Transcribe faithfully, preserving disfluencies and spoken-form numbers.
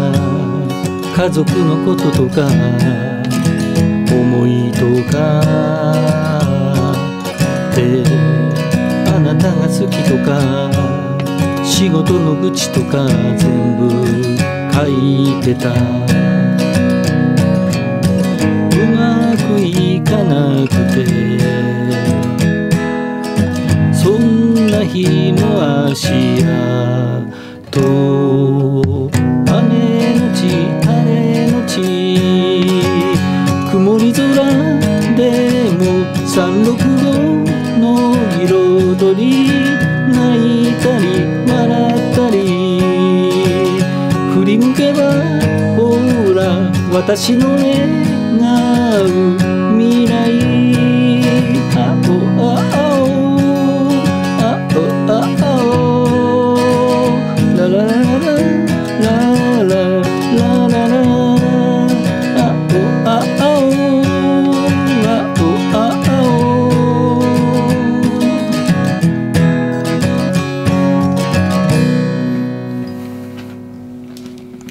家族のこととか思いとかで、あなたが好きとか仕事の愚痴とか全部書いてた。うまくいかなくてそんな日も足跡、雨のち晴れのち曇り空でもさんろくごの彩り、泣いたり笑ったり振り向けばほら私の願う未来